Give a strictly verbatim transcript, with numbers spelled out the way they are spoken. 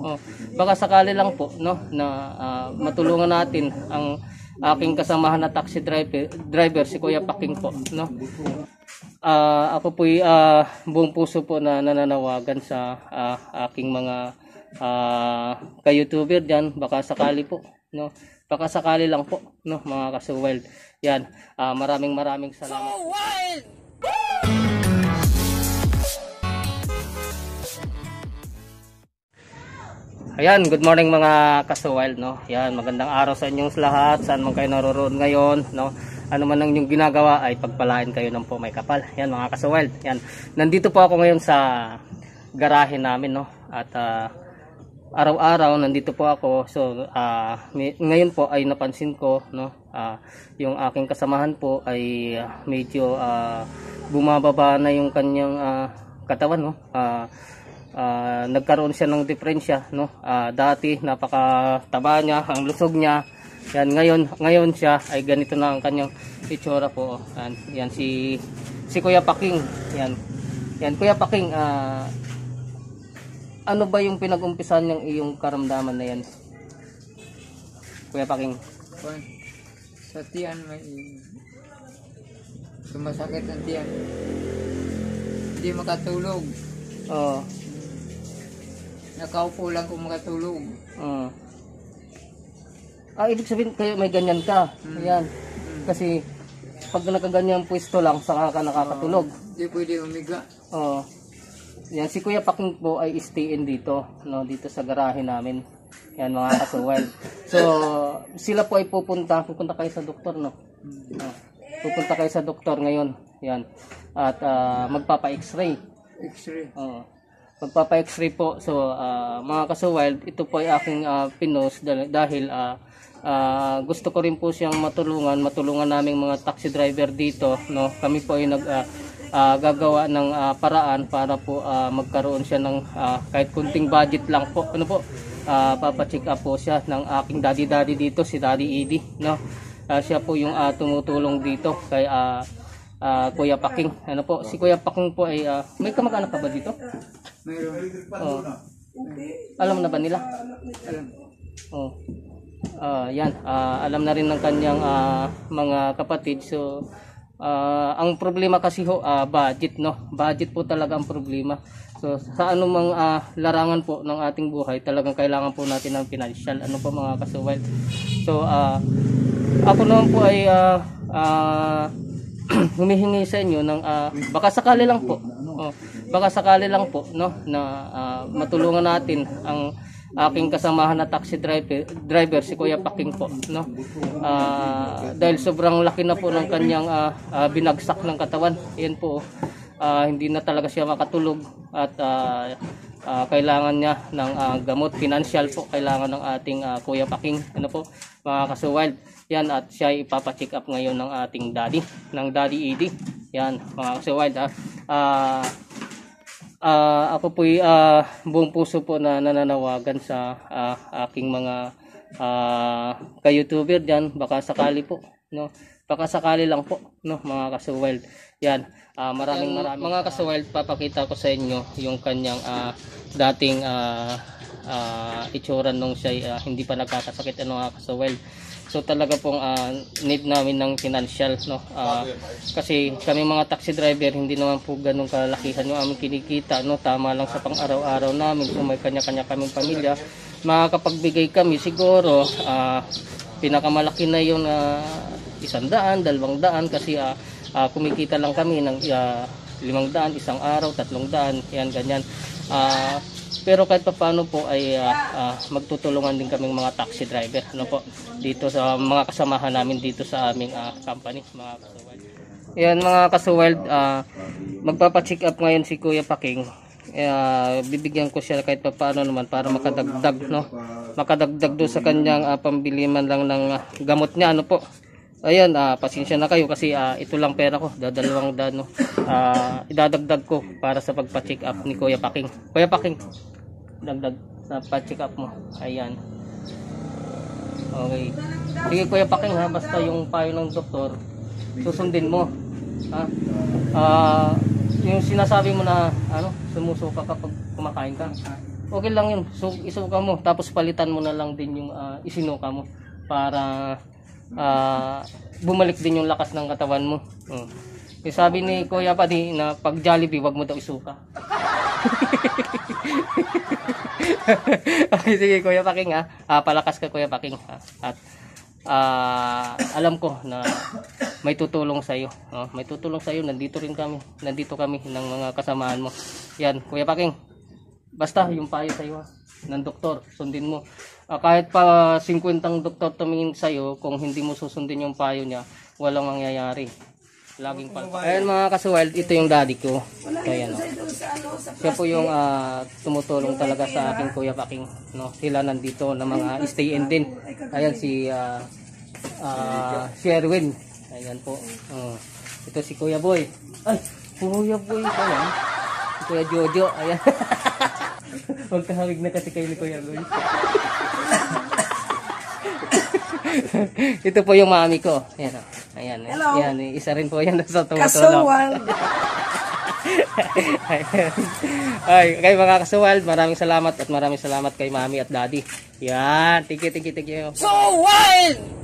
Oh, baka sakali lang po no na uh, matulungan natin ang aking kasamahan na taxi driver, driver si Kuya Paking po, no. Uh, ako po ay uh, buong puso po na nananawagan sa uh, aking mga uh, ka-YouTuber diyan, baka sakali po, no. Baka sakali lang po, no, mga ka-So-Wild. Yan, uh, maraming maraming salamat. So wild! Ayan, good morning mga ka-So-Wild, no. Yan, magandang araw sa inyong lahat, saan man kayo naroon ngayon, no. Ano man ang inyong ginagawa ay pagpalain kayo ng po may kapal. Yan mga ka-So-Wild. Yan, nandito po ako ngayon sa garahe namin, no. At uh, araw-araw nandito po ako. So uh, may, ngayon po ay napansin ko, no, uh, yung aking kasamahan po ay uh, medyo uh, bumababa na yung kanyang uh, katawan, no. Uh, Uh, nagkaroon siya ng diferensya, no. Uh, dati napakataba niya, ang lusog niya. Yan, ngayon ngayon siya ay ganito na ang kanyang itsura po. Yan, yan si si Kuya Paking. Yan. Yan Kuya Paking, uh, ano ba yung pinag-umpisan niyang iyong karamdaman na yan? Kuya Paking. Sa tiyan may sumasakit ang tiyan. Hindi makatulog. Oo. Nakaupo lang kung makatulog. Uh. Ah, ibig sabihin kayo may ganyan ka. Hmm. Ayan. Hmm. Kasi pag nakaganyan pwesto lang saka ka nakakatulog. Hindi uh, pwede umiga. Oo. Uh. Yan, si Kuya Paking po ay stay in dito, no, dito sa garahe namin. Yan mga ka-So-Wild. So, sila po ay pupunta, pupunta kayo sa doktor, no. Hmm. Uh, pupunta kayo sa doktor ngayon. Yan. At uh, magpapa-X-ray. X-ray. Oo. Uh, magpapa-X-ray po. So uh, mga ka-So-Wild, ito po ay aking uh, pinost dahil, dahil uh, uh, gusto ko rin po siyang matulungan, matulungan naming mga taxi driver dito, no. Kami po ay nag uh, uh, gagawa ng uh, paraan para po uh, magkaroon siya ng uh, kahit kunting budget lang po. Ano po? Uh, papa-check up po siya ng aking daddy-daddy dito, si Daddy Eddie, no. Uh, siya po yung uh, tumutulong dito kay uh, uh, Kuya Paking. Ano po? Si Kuya Paking po ay uh, may kamag-anak ka ba dito? Mayroon. Oh. Alam na ba nila? Alam. Oh. Uh, yan, uh, alam na rin ng kanyang uh, mga kapatid. So uh, ang problema kasi ho, uh, budget, no. Budget po talaga ang problema. So sa anumang uh, larangan po ng ating buhay, talagang kailangan po natin ng financial, ano po mga ka-So-Wild. So uh, ako naman po ay uh, uh, humihingi sa inyo ng uh, baka sakali lang po. Oh, baka sakali lang po, no, na uh, matulungan natin ang aking kasamahan na taxi driver, driver si Kuya Paking po, no. Uh, dahil sobrang laki na po ng kanyang uh, uh, binagsak ng katawan. Yan po, uh, hindi na talaga siya makatulog at uh, uh, kailangan niya ng uh, gamot, financial po kailangan ng ating uh, Kuya Paking, ano po mga ka-So-Wild. Yan, at siya ipapa-check up ngayon ng ating daddy, ng Daddy Eddie. Yan mga ka-So-Wild, ha. Uh, uh, ako po ay uh, buong puso po na nananawagan sa uh, aking mga uh, ka-YouTuber diyan, baka sakali po, no. Baka sakali lang po, no, mga ka-So-Wild. Yan, uh, maraming maraming mga ka-So-Wild, papakita ko sa inyo yung kanyang uh, dating uh, uh, itsura nung siya uh, hindi pa nagkakasakit, ano mga ka-So-Wild. So talaga pong uh, need namin ng financial, no. Uh, kasi kami mga taxi driver hindi naman po ganun kalakihan yung aming kinikita, no. Tama lang sa pang-araw-araw namin. Kung may kanya-kanya kaming pamilya, makakapagbigay kami siguro uh, pinakamalaki na yun, uh, isang daan, dalawang daan, kasi uh, uh, kumikita lang kami ng uh, limang daan isang araw, tatlong daan, yan ganyan. Uh, pero kahit paano po ay uh, uh, magtutulungan din kaming mga taxi driver, ano po, dito sa mga kasamahan namin dito sa aming uh, company, mga ka-So-Wild. Yan mga ka-So-Wild, uh, magpapa-check up ngayon si Kuya Paking. Uh, bibigyan ko siya kahit paano naman para makadagdag, no, makadagdag do sa kanyang uh, pambili man lang ng uh, gamot niya, ano po. Ayan, uh, pasensya na kayo kasi uh, ito lang pera ko, dadalawang dano. Uh, idadagdag ko para sa pagpa-check up ni Kuya Paking. Kuya Paking, dagdag sa pa-check up mo. Ayan. Okay. Sige Kuya Paking, ha, basta yung payo ng doktor susundin mo. Ha? Uh, yung sinasabi mo na ano, sumusuka kapag kumakain ka. okay lang yun. So, isuka mo. Tapos palitan mo na lang din yung ah, isinuka mo. Para ah, bumalik din yung lakas ng katawan mo. Hmm. Eh, sabi ni Kuya Padi na pag Jollibee, wag mo daw isuka. Okay, sige Kuya Paking ha. Ah, palakas ka Kuya Paking ha. At ah, alam ko na may tutulong sa iyo. Oh, may tutulong sa iyo. Nandito rin kami. Nandito kami ng mga kasamaan mo. Yan, Kuya Paking. Basta yung payo sa iyo ha, ng doktor, sundin mo. Ah, kahit pa fifty doktor tumingin sa iyo, kung hindi mo susundin yung payo niya, walang mangyayari. Laging pa. Ayan mga kasuwild, ito yung daddy ko. Ayan, no. Siya po yung ah, tumutulong talaga sa aking Kuya Paking. No? Sila nandito na mga stay-in din. Ayan si uh, uh, Sherwin. Ayan po. Uh, ito si Kuya Boy. Ay, Kuya Boy. Ayan. Si Kuya Jojo. Ayan. Huwag kahawig na kasi kayo ni Kuya Boy. Ito po yung mami ko. Ayan. Ayan. Hello. Ayan. Isa rin po yan sa tumutulong. Kasuwal. Ay, kay mga kasuwal, maraming salamat at maraming salamat kay mami at daddy. Yan. Thank you, thank you, thank you. So wild!